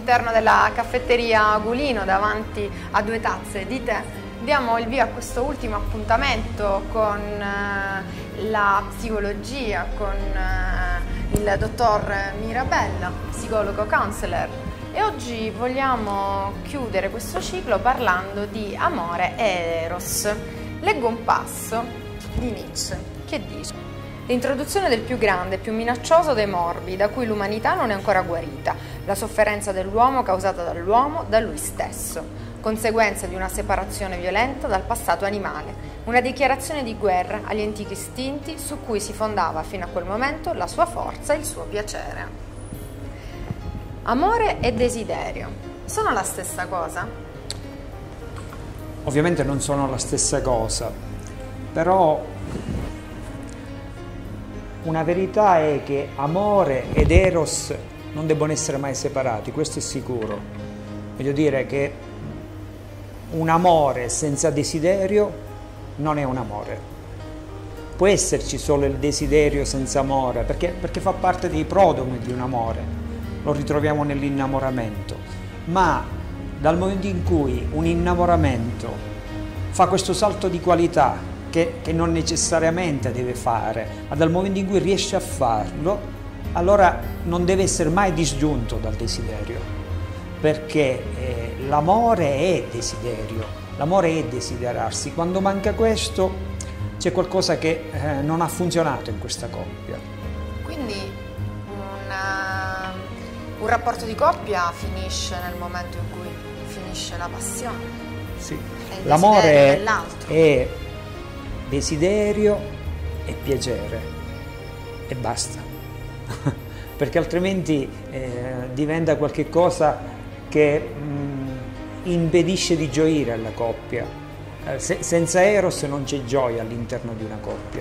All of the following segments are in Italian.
all'interno della caffetteria Agulino davanti a due tazze di tè. Diamo il via a questo ultimo appuntamento con la psicologia, con il dottor Mirabella, psicologo counselor, e oggi vogliamo chiudere questo ciclo parlando di amore e eros. Leggo un passo di Nietzsche che dice: l'introduzione del più grande, più minaccioso dei morbi, da cui l'umanità non è ancora guarita, la sofferenza dell'uomo causata dall'uomo, da lui stesso, conseguenza di una separazione violenta dal passato animale, una dichiarazione di guerra agli antichi istinti su cui si fondava fino a quel momento la sua forza e il suo piacere. Amore e desiderio sono la stessa cosa? Ovviamente non sono la stessa cosa, però una verità è che amore ed eros non debbono essere mai separati, questo è sicuro. Voglio dire che un amore senza desiderio non è un amore. Può esserci solo il desiderio senza amore, perché fa parte dei prodromi di un amore, lo ritroviamo nell'innamoramento, ma dal momento in cui un innamoramento fa questo salto di qualità che non necessariamente deve fare, ma dal momento in cui riesce a farlo, allora non deve essere mai disgiunto dal desiderio, perché l'amore è desiderio, l'amore è desiderarsi. Quando manca questo c'è qualcosa che non ha funzionato in questa coppia. Quindi un rapporto di coppia finisce nel momento in cui finisce la passione. Sì, l'amore è desiderio e piacere e basta, perché altrimenti diventa qualche cosa che impedisce di gioire alla coppia. Senza eros non c'è gioia all'interno di una coppia.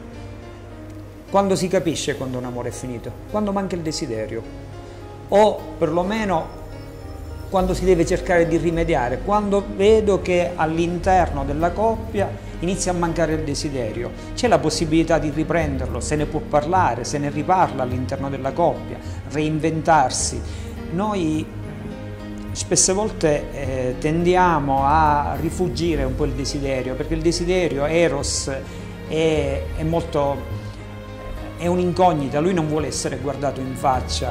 Quando si capisce quando un amore è finito? Quando manca il desiderio, o perlomeno quando si deve cercare di rimediare, quando vedo che all'interno della coppia inizia a mancare il desiderio. C'è la possibilità di riprenderlo, se ne può parlare, se ne riparla all'interno della coppia, reinventarsi. Noi spesse volte tendiamo a rifugire un po' il desiderio, perché il desiderio, eros, è un'incognita, lui non vuole essere guardato in faccia.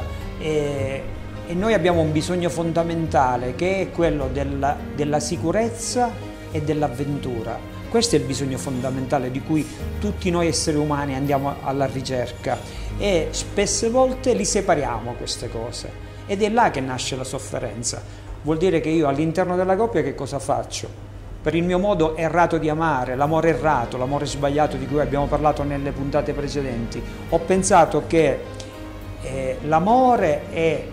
E noi abbiamo un bisogno fondamentale che è quello della sicurezza e dell'avventura. Questo è il bisogno fondamentale di cui tutti noi esseri umani andiamo alla ricerca, e spesse volte li separiamo queste cose, ed è là che nasce la sofferenza. Vuol dire che io all'interno della coppia che cosa faccio? Per il mio modo errato di amare, l'amore errato, l'amore sbagliato di cui abbiamo parlato nelle puntate precedenti, ho pensato che l'amore è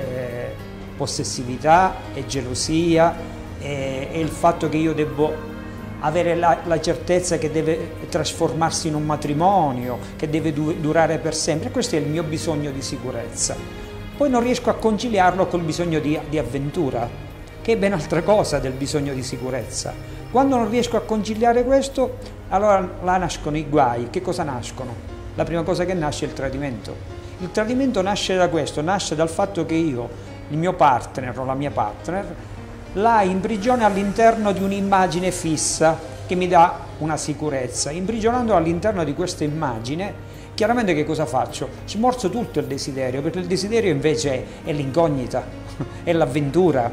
possessività, è gelosia, è il fatto che io devo avere la certezza che deve trasformarsi in un matrimonio, che deve durare per sempre. Questo è il mio bisogno di sicurezza. Poi non riesco a conciliarlo col bisogno di avventura, che è ben altra cosa del bisogno di sicurezza. Quando non riesco a conciliare questo, allora là nascono i guai. Che cosa nascono? La prima cosa che nasce è il tradimento. Il tradimento nasce da questo, nasce dal fatto che io, il mio partner o la mia partner, la imprigiono all'interno di un'immagine fissa che mi dà una sicurezza. Imprigionando all'interno di questa immagine, chiaramente che cosa faccio? Smorzo tutto il desiderio, perché il desiderio invece è l'incognita, è l'avventura.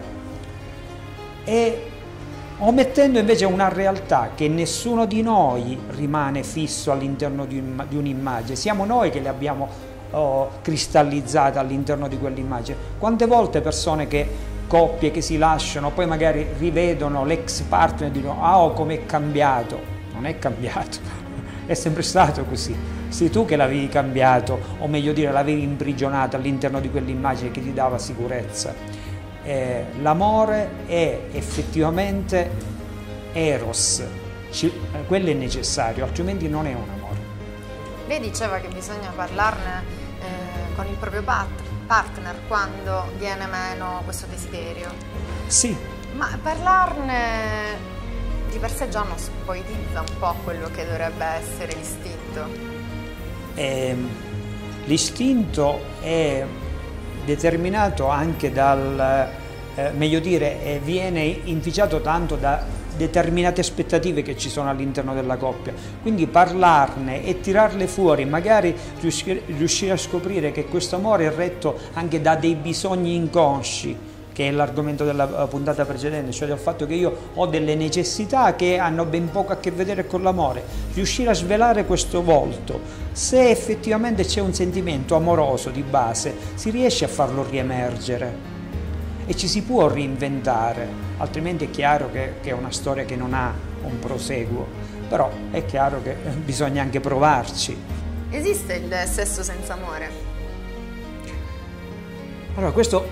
E omettendo invece una realtà che nessuno di noi rimane fisso all'interno di un'immagine, siamo noi che le abbiamo cristallizzate all'interno di quell'immagine. Quante volte coppie che si lasciano, poi magari rivedono l'ex partner e dicono: ah, oh, com'è cambiato. Non è cambiato, è sempre stato così. Sei tu che l'avevi cambiato, o meglio dire l'avevi imprigionato all'interno di quell'immagine che ti dava sicurezza. L'amore è effettivamente eros, quello è necessario, altrimenti non è un amore. Lei diceva che bisogna parlarne con il proprio partner quando viene meno questo desiderio. Sì. Ma parlarne di per sé già non spoilizza un po' quello che dovrebbe essere l'istinto. L'istinto è determinato anche dal, meglio dire, viene inficiato tanto da determinate aspettative che ci sono all'interno della coppia, quindi parlarne e tirarle fuori, magari riuscire a scoprire che questo amore è retto anche da dei bisogni inconsci, che è l'argomento della puntata precedente, cioè del fatto che io ho delle necessità che hanno ben poco a che vedere con l'amore, riuscire a svelare questo volto, se effettivamente c'è un sentimento amoroso di base, si riesce a farlo riemergere e ci si può reinventare, altrimenti è chiaro che è una storia che non ha un proseguo, però è chiaro che bisogna anche provarci. Esiste il sesso senza amore? Allora, questo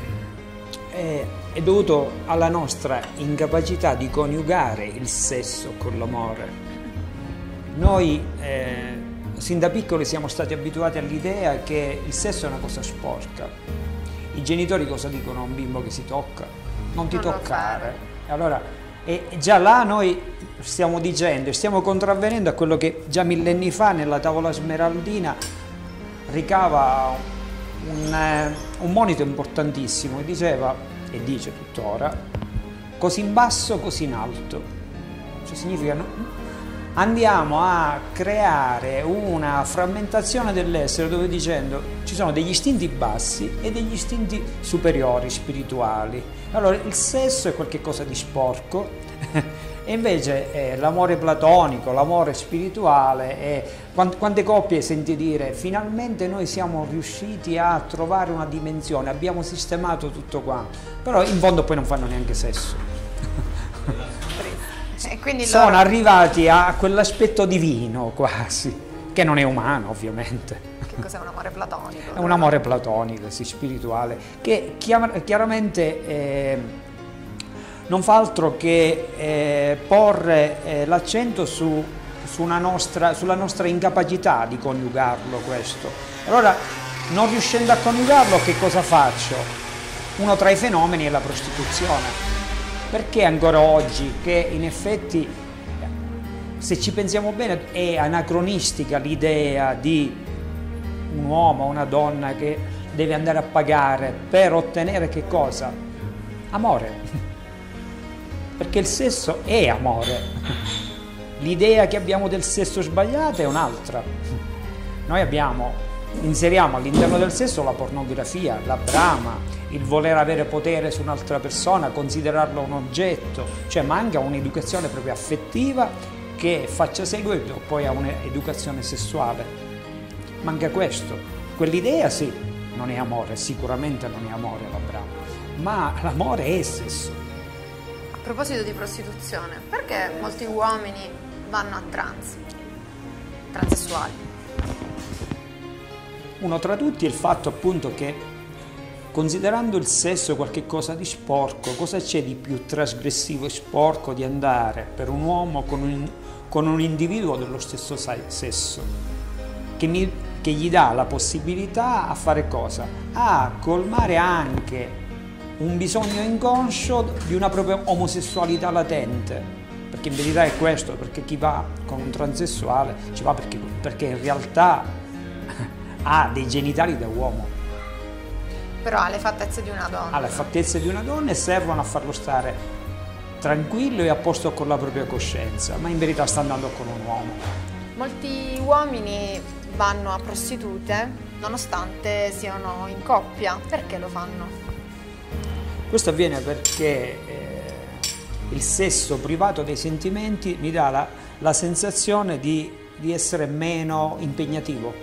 è dovuto alla nostra incapacità di coniugare il sesso con l'amore. Noi sin da piccoli siamo stati abituati all'idea che il sesso è una cosa sporca. I genitori cosa dicono a un bimbo che si tocca? Non ti toccare. Allora, già là noi stiamo dicendo, stiamo contravvenendo a quello che già millenni fa nella tavola smeraldina ricava un monito importantissimo, che diceva, e dice tuttora, così in basso, così in alto. Cioè significa andiamo a creare una frammentazione dell'essere dove dicendo ci sono degli istinti bassi e degli istinti superiori, spirituali. Allora il sesso è qualcosa di sporco e invece l'amore platonico, l'amore spirituale, quante coppie senti dire finalmente noi siamo riusciti a trovare una dimensione, abbiamo sistemato tutto quanto, però in fondo poi non fanno neanche sesso. Sono arrivati a quell'aspetto divino quasi, che non è umano ovviamente. Che cos'è un amore platonico? È un amore platonico, sì, spirituale, che chiaramente non fa altro che porre l'accento sulla nostra incapacità di coniugarlo questo. Allora, non riuscendo a coniugarlo, che cosa faccio? Uno tra i fenomeni è la prostituzione. Perché ancora oggi, che in effetti, se ci pensiamo bene, è anacronistica l'idea di un uomo o una donna che deve andare a pagare per ottenere che cosa? Amore. Perché il sesso è amore. L'idea che abbiamo del sesso sbagliata è un'altra. Noi inseriamo all'interno del sesso la pornografia, la brama, il voler avere potere su un'altra persona, considerarlo un oggetto, cioè manca un'educazione proprio affettiva che faccia seguito poi a un'educazione sessuale. Manca questo. Quell'idea sì, non è amore, sicuramente non è amore la brama, ma l'amore è sesso. A proposito di prostituzione, perché molti uomini vanno a transessuali? Uno tra tutti è il fatto appunto che, considerando il sesso qualcosa di sporco, cosa c'è di più trasgressivo e sporco di andare per un uomo con un individuo dello stesso sesso, che gli dà la possibilità a fare cosa? A colmare anche un bisogno inconscio di una propria omosessualità latente, perché in verità è questo, perché chi va con un transessuale ci va perché in realtà ha dei genitali da uomo. Però ha le fattezze di una donna. Ha le fattezze di una donna e servono a farlo stare tranquillo e a posto con la propria coscienza, ma in verità sta andando con un uomo. Molti uomini vanno a prostitute nonostante siano in coppia. Perché lo fanno? Questo avviene perché il sesso privato dei sentimenti mi dà la sensazione di essere meno impegnativo.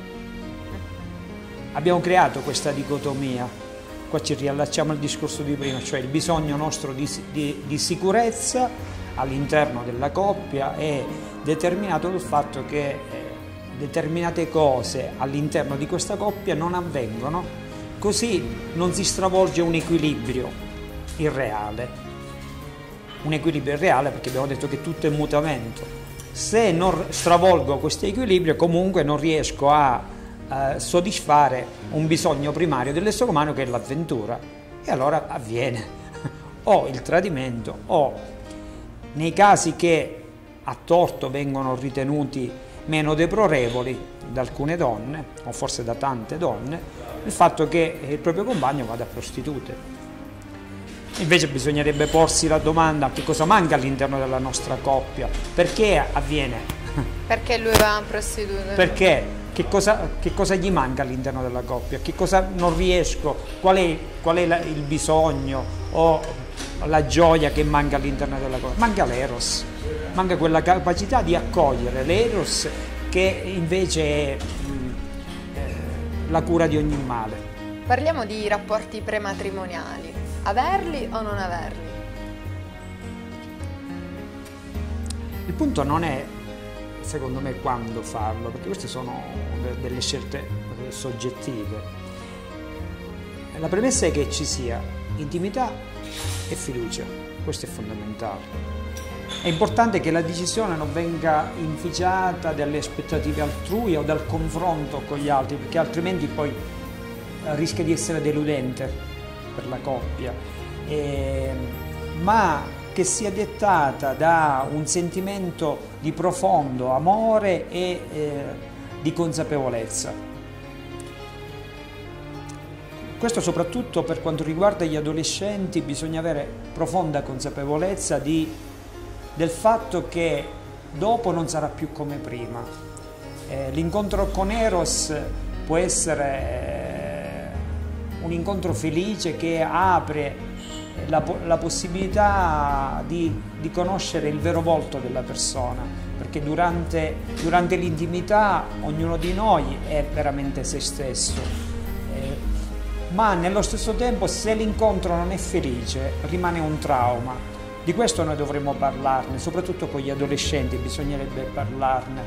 Abbiamo creato questa dicotomia, qua ci riallacciamo al discorso di prima, cioè il bisogno nostro di sicurezza all'interno della coppia è determinato dal fatto che determinate cose all'interno di questa coppia non avvengono, così non si stravolge un equilibrio irreale. Un equilibrio irreale perché abbiamo detto che tutto è mutamento. Se non stravolgo questo equilibrio comunque non riesco a soddisfare un bisogno primario dell'essere umano che è l'avventura, e allora avviene o il tradimento o, nei casi che a torto vengono ritenuti meno deplorevoli da alcune donne, o forse da tante donne, il fatto che il proprio compagno vada a prostitute. Invece bisognerebbe porsi la domanda: che cosa manca all'interno della nostra coppia? Perché avviene? Perché lui va a prostitute? Perché? Che cosa gli manca all'interno della coppia? Che cosa non riesco? Qual è il bisogno o la gioia che manca all'interno della coppia? Manca l'eros, manca quella capacità di accogliere l'eros che invece è la cura di ogni male. Parliamo di rapporti prematrimoniali. Averli o non averli? Il punto non è, secondo me, quando farlo, perché queste sono delle scelte soggettive. La premessa è che ci sia intimità e fiducia, questo è fondamentale. È importante che la decisione non venga inficiata dalle aspettative altrui o dal confronto con gli altri, perché altrimenti poi rischia di essere deludente per la coppia, ma che sia dettata da un sentimento di profondo amore e di consapevolezza. Questo soprattutto per quanto riguarda gli adolescenti, bisogna avere profonda consapevolezza del fatto che dopo non sarà più come prima. L'incontro con Eros può essere un incontro felice che apre la possibilità di conoscere il vero volto della persona, perché durante l'intimità ognuno di noi è veramente se stesso, ma nello stesso tempo, se l'incontro non è felice, rimane un trauma. Di questo noi dovremmo parlarne, soprattutto con gli adolescenti bisognerebbe parlarne,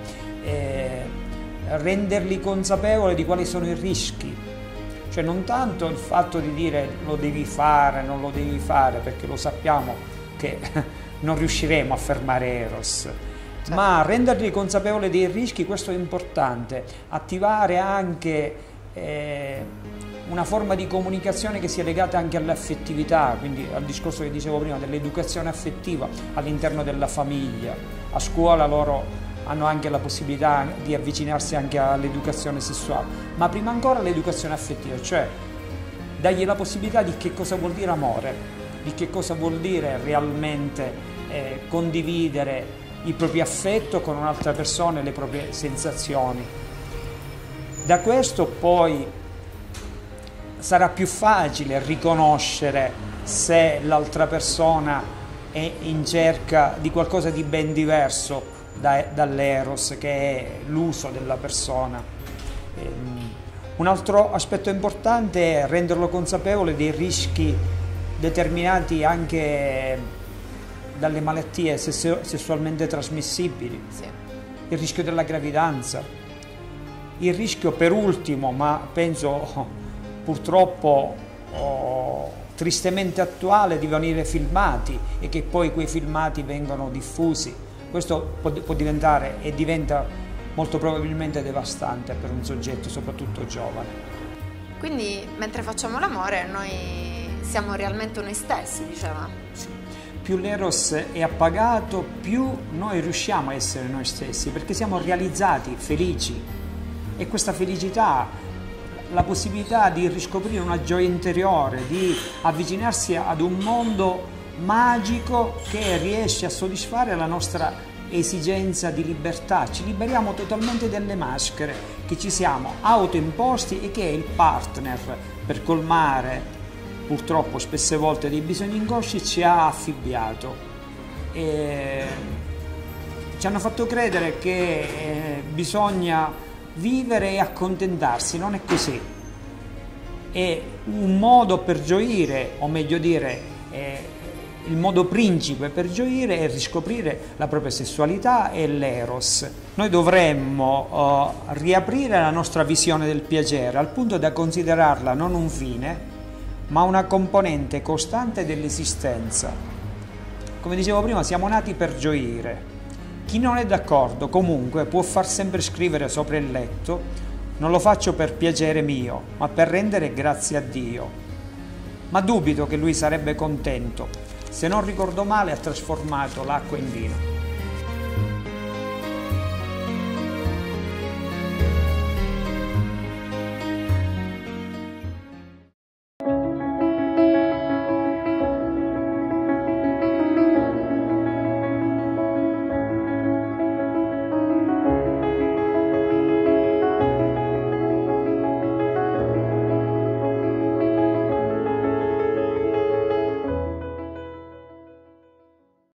renderli consapevoli di quali sono i rischi. Cioè non tanto il fatto di dire lo devi fare, non lo devi fare, perché lo sappiamo che non riusciremo a fermare Eros, certo, ma renderli consapevoli dei rischi, questo è importante. Attivare anche una forma di comunicazione che sia legata anche all'affettività, quindi al discorso che dicevo prima dell'educazione affettiva all'interno della famiglia. A scuola loro hanno anche la possibilità di avvicinarsi anche all'educazione sessuale, ma prima ancora l'educazione affettiva, cioè dargli la possibilità di che cosa vuol dire amore, di che cosa vuol dire realmente condividere il proprio affetto con un'altra persona e le proprie sensazioni. Da questo poi sarà più facile riconoscere se l'altra persona è in cerca di qualcosa di ben diverso dall'eros, che è l'uso della persona. Un altro aspetto importante è renderlo consapevole dei rischi determinati anche dalle malattie sessualmente trasmissibili, sì, il rischio della gravidanza, il rischio per ultimo, ma penso purtroppo tristemente attuale, di venire filmati e che poi quei filmati vengano diffusi. Questo può diventare e diventa molto probabilmente devastante per un soggetto, soprattutto giovane. Quindi mentre facciamo l'amore noi siamo realmente noi stessi, diceva? Sì. Più l'eros è appagato, più noi riusciamo a essere noi stessi, perché siamo realizzati, felici, e questa felicità, la possibilità di riscoprire una gioia interiore, di avvicinarsi ad un mondo magico che riesce a soddisfare la nostra esigenza di libertà. Ci liberiamo totalmente delle maschere che ci siamo autoimposti e che è il partner per colmare purtroppo spesse volte dei bisogni inconsci ci ha affibbiato e ci hanno fatto credere che bisogna vivere e accontentarsi. Non è così. È un modo per gioire, o meglio dire il modo principe per gioire è riscoprire la propria sessualità e l'eros. Noi dovremmo riaprire la nostra visione del piacere al punto da considerarla non un fine, ma una componente costante dell'esistenza. Come dicevo prima, siamo nati per gioire. Chi non è d'accordo comunque può far sempre scrivere sopra il letto: non lo faccio per piacere mio, ma per rendere grazie a Dio. Ma dubito che lui sarebbe contento. Se non ricordo male, ha trasformato l'acqua in vino.